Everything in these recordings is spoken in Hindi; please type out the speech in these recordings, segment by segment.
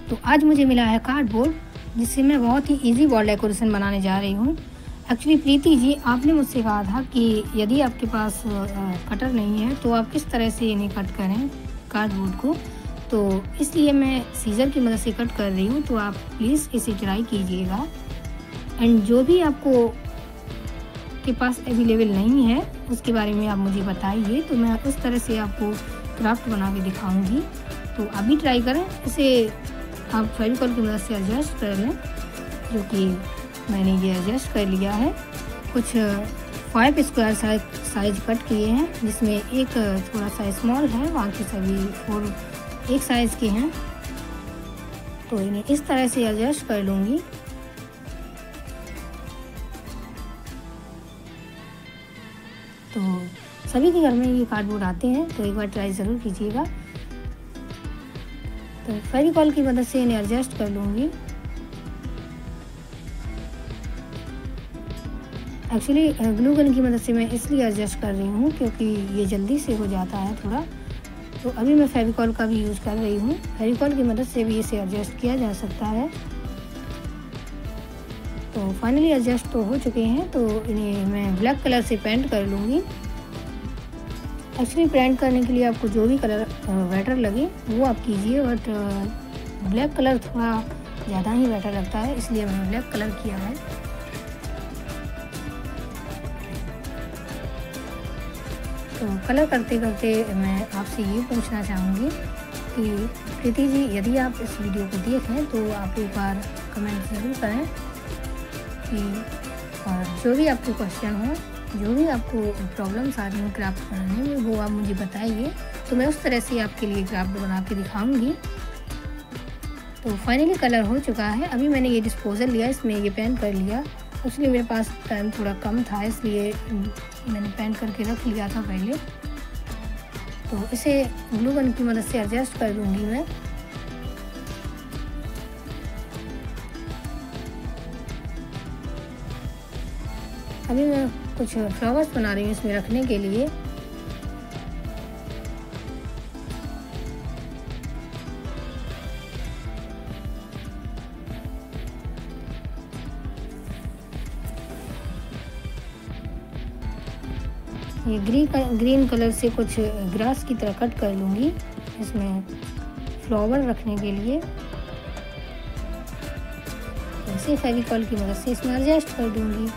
तो आज मुझे मिला है कार्डबोर्ड, जिससे मैं बहुत ही इजी वॉल डेकोरेशन बनाने जा रही हूँ। एक्चुअली प्रीति जी, आपने मुझसे कहा था कि यदि आपके पास कटर नहीं है तो आप किस तरह से इन्हें कट करें कार्डबोर्ड को, तो इसलिए मैं सीज़र की मदद से कट कर रही हूँ। तो आप प्लीज़ इसे ट्राई कीजिएगा एंड जो भी आपको के पास अवेलेबल नहीं है उसके बारे में आप मुझे बताइए, तो मैं उस तरह से आपको क्राफ्ट बना के दिखाऊंगी। तो अभी ट्राई करें, इसे आप फेविकॉल की मदद से एडजस्ट कर लें, जो कि मैंने ये एडजस्ट कर लिया है। कुछ 5 स्क्वायर साइज कट किए हैं, जिसमें एक थोड़ा सा स्मॉल है, बाकी सभी 4 एक साइज़ के हैं। तो इन्हें इस तरह से एडजस्ट कर लूँगी। तो सभी के घर में ये कार्डबोर्ड आते हैं, तो एक बार ट्राई ज़रूर कीजिएगा। तो फेविकॉल की मदद से इन्हें एडजस्ट कर लूँगी। एक्चुअली ग्लू गन की मदद से मैं इसलिए एडजस्ट कर रही हूँ क्योंकि ये जल्दी से हो जाता है थोड़ा। तो अभी मैं फेविकॉल का भी यूज़ कर रही हूँ। फेविकॉल की मदद से भी इसे एडजस्ट किया जा सकता है। तो फाइनली एडजस्ट तो हो चुके हैं, तो इन्हें मैं ब्लैक कलर से पेंट कर लूँगी। एक्चुअली पेंट करने के लिए आपको जो भी कलर बेटर लगे वो आप कीजिए, बट ब्लैक कलर थोड़ा ज़्यादा ही बेटर लगता है, इसलिए मैंने ब्लैक कलर किया है। तो कलर करते करते मैं आपसे ये पूछना चाहूँगी कि प्रीति जी, यदि आप इस वीडियो को देखें तो आप एक बार कमेंट ज़रूर करें कि और जो भी आपके क्वेश्चन हो, जो भी आपको प्रॉब्लम्स आ रही हैं क्राफ्ट बनाने में, वो आप मुझे बताइए, तो मैं उस तरह से आपके लिए क्राफ्ट बना के दिखाऊंगी। तो फाइनली कलर हो चुका है। अभी मैंने ये डिस्पोजल लिया, इसमें ये पेंट कर लिया। इसलिए मेरे पास टाइम थोड़ा कम था, इसलिए मैंने पेंट करके रख लिया था पहले। तो इसे ग्लू गन की मदद से एडजस्ट कर दूँगी मैं। अभी मैं कुछ फ्लावर्स बना रही हूँ इसमें रखने के लिए। ये ग्रीन कलर से कुछ ग्रास की तरह कट कर लूँगी इसमें फ्लावर रखने के लिए। इसे फेविकॉल की मदद से इसमें एडजस्ट कर दूँगी।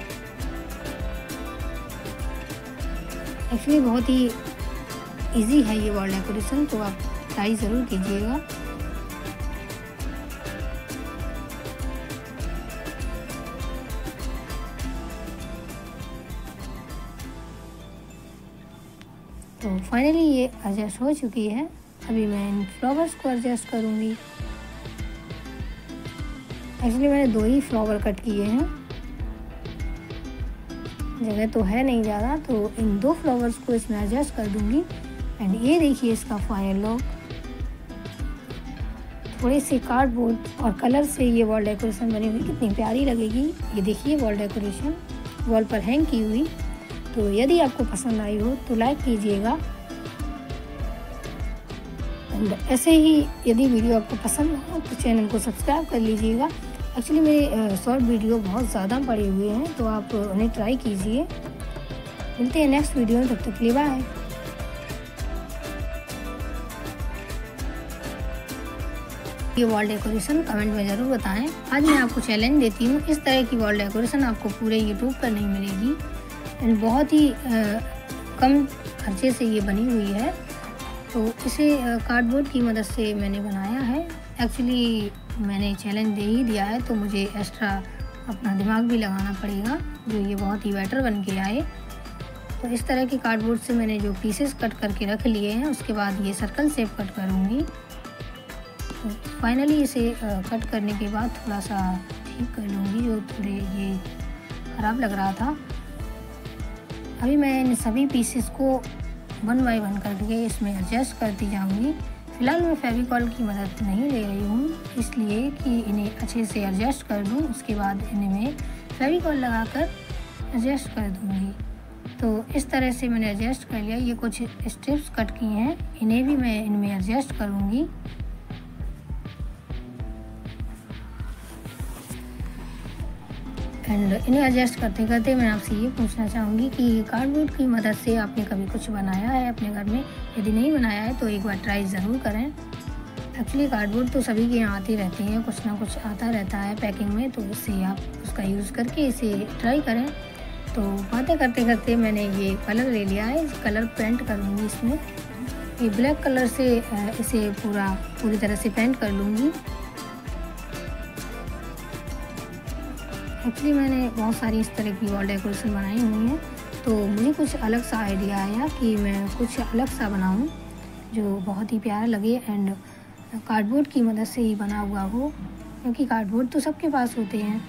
एक्चुअली बहुत ही इजी है ये वॉल डेकोरेशन, तो आप ट्राई ज़रूर कीजिएगा। तो फाइनली ये एडजस्ट हो चुकी है। अभी मैं इन फ्लावर्स को एडजस्ट करूँगी। एक्चुअली मैंने 2 ही फ्लावर कट किए हैं, जगह तो है नहीं ज़्यादा, तो इन 2 फ्लावर्स को इसमें एडजस्ट कर दूंगी। एंड ये देखिए इसका फाइनल लुक। थोड़े से कार्डबोर्ड और कलर से ये वॉल डेकोरेशन बनी हुई कितनी प्यारी लगेगी। ये देखिए वॉल डेकोरेशन वॉल पर हैंग की हुई। तो यदि आपको पसंद आई हो तो लाइक कीजिएगा। एंड ऐसे ही यदि वीडियो आपको पसंद हो तो चैनल को सब्सक्राइब कर लीजिएगा। एक्चुअली मेरे शॉर्ट वीडियो बहुत ज़्यादा पड़े हुए हैं, तो आप उन्हें ट्राई कीजिए। मिलते हैं नेक्स्ट वीडियो में, तब तक के लिए बाय। ये वॉल डेकोरेशन कमेंट में ज़रूर बताएं। आज मैं आपको चैलेंज देती हूँ, इस तरह की वॉल डेकोरेशन आपको पूरे यूट्यूब पर नहीं मिलेगी एंड बहुत ही कम खर्चे से ये बनी हुई है। तो इसे कार्डबोर्ड की मदद से मैंने बनाया है। एक्चुअली मैंने चैलेंज दे ही दिया है, तो मुझे एक्स्ट्रा अपना दिमाग भी लगाना पड़ेगा, जो ये बहुत ही बेटर बन के आए। तो इस तरह के कार्डबोर्ड से मैंने जो पीसेस कट करके रख लिए हैं, उसके बाद ये सर्कल शेप कट करूँगी। तो फाइनली इसे कट करने के बाद थोड़ा सा ठीक कर लूँगी, जो थोड़े ये ख़राब लग रहा था। अभी मैं इन सभी पीसेस को 1 बाय 1 करके इसमें एडजस्ट करती जाऊँगी। फ़िलहाल मैं फेविकॉल की मदद नहीं ले रही हूँ, इसलिए कि इन्हें अच्छे से एडजस्ट कर दूँ। उसके बाद इन्हें मैं फेविकॉल लगाकर एडजस्ट कर दूँगी। तो इस तरह से मैंने एडजस्ट कर लिया। ये कुछ स्ट्रिप्स कट की हैं, इन्हें भी मैं इनमें एडजस्ट करूँगी। एंड इन्हें एडजस्ट करते करते मैं आपसे ये पूछना चाहूँगी कि कार्डबोर्ड की मदद से आपने कभी कुछ बनाया है अपने घर में? यदि नहीं बनाया है तो एक बार ट्राई ज़रूर करें। एक्चुअली कार्डबोर्ड तो सभी के यहाँ आती रहती हैं, कुछ ना कुछ आता रहता है पैकिंग में, तो उससे आप उसका यूज़ करके इसे ट्राई करें। तो बातें करते करते मैंने ये कलर ले लिया है, कलर पेंट करूँगी इसमें। ये ब्लैक कलर से इसे पूरी तरह से पेंट कर लूँगी। एक्चुअली मैंने बहुत सारी इस तरह की वॉल डेकोरेशन बनाई हुई हैं, तो मुझे कुछ अलग सा आइडिया आया कि मैं कुछ अलग सा बनाऊं जो बहुत ही प्यारा लगे एंड कार्डबोर्ड की मदद से ही बना हुआ हो, क्योंकि कार्डबोर्ड तो सबके पास होते हैं।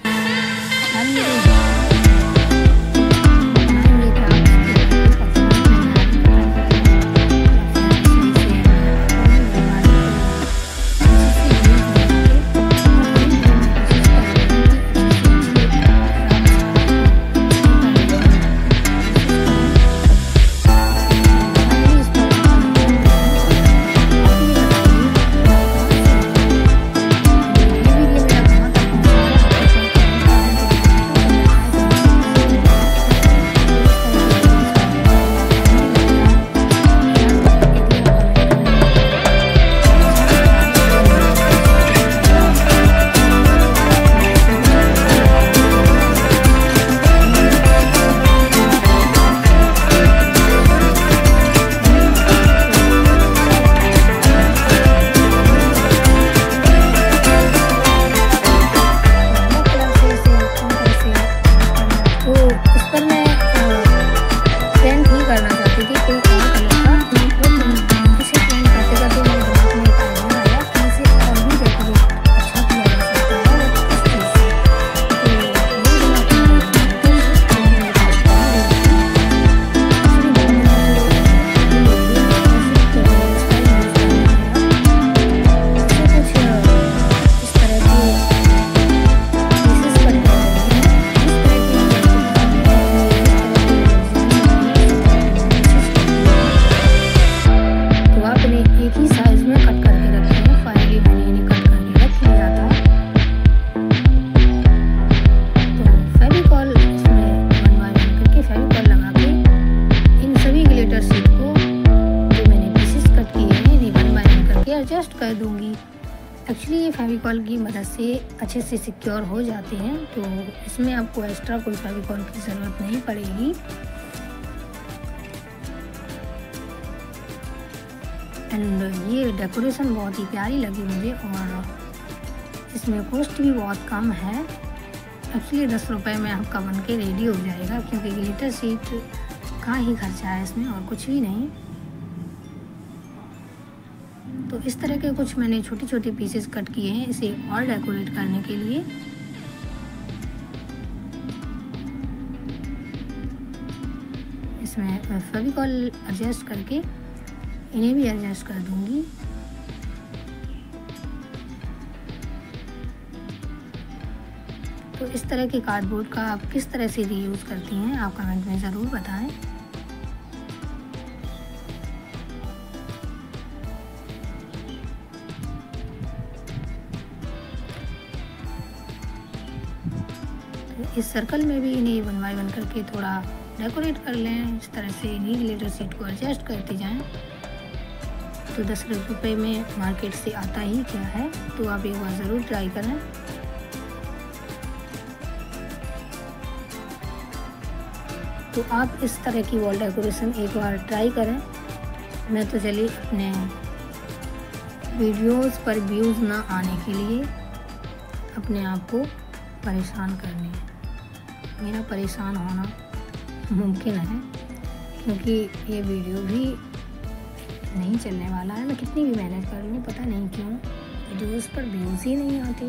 एडजस्ट कर दूंगी। एक्चुअली ये फेविकॉल की मदद से अच्छे से सिक्योर हो जाते हैं, तो इसमें आपको एक्स्ट्रा कोई फेविकॉल की ज़रूरत नहीं पड़ेगी। एंड ये डेकोरेशन बहुत ही प्यारी लगी मुझे और इसमें कॉस्ट भी बहुत कम है। एक्चुअली 10 रुपये में आपका बन के रेडी हो जाएगा, क्योंकि ग्लिटर शीट का ही खर्चा है इसमें और कुछ भी नहीं। तो इस तरह के कुछ मैंने छोटी छोटी पीसेस कट किए हैं इसे और डेकोरेट करने के लिए। इसमें फेविकॉल एडजस्ट करके इन्हें भी एडजस्ट कर दूंगी। तो इस तरह के कार्डबोर्ड का आप किस तरह से रीयूज़ करती हैं आप कमेंट में ज़रूर बताएं। इस सर्कल में भी इन्हें 1 बाय 1 करके थोड़ा डेकोरेट कर लें। इस तरह से इन्हीं ग्लिटर शीट को एडजस्ट करते जाएं। तो 10 रुपये में मार्केट से आता ही क्या है, तो आप एक बार ज़रूर ट्राई करें। तो आप इस तरह की वॉल डेकोरेशन एक बार ट्राई करें। मैं तो चलिए अपने वीडियोस पर व्यूज़ ना आने के लिए अपने आप को परेशान करने, मेरा परेशान होना मुमकिन है, क्योंकि ये वीडियो भी नहीं चलने वाला है। मैं कितनी भी मेहनत कर लूँ, पता नहीं क्यों वीडियोस पर व्यूज़ ही नहीं आते।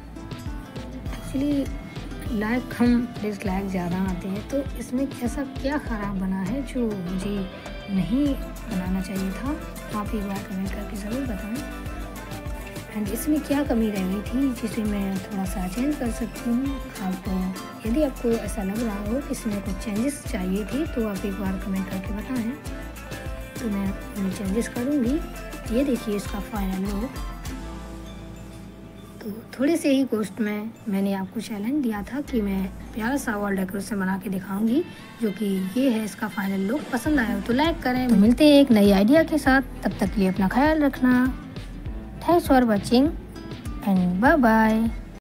एक्चुअली लाइक कम डिसलाइक ज़्यादा आते हैं, तो इसमें ऐसा क्या ख़राब बना है जो मुझे नहीं बनाना चाहिए था? आप एक बार कमेंट करके ज़रूर बताएं। एंड इसमें क्या कमी रह गई थी जिसे मैं थोड़ा सा चेंज कर सकती हूँ। आपको यदि आपको ऐसा लग रहा हो कि इसमें कुछ चेंजेस चाहिए थे, तो आप एक बार कमेंट करके बताएं, तो मैं उन्हें चेंजेस करूँगी। ये देखिए इसका फाइनल लुक। तो तो थोड़े से ही कॉस्ट में मैंने आपको चैलेंज दिया था कि मैं प्यारा सा वॉल डेकोरेशन बना के दिखाऊंगी, जो कि ये है इसका फाइनल लुक। पसंद आया हो तो लाइक करें। तो मिलते हैं एक नई आइडिया के साथ, तब तक के लिए अपना ख्याल रखना। Thanks for watching and bye bye.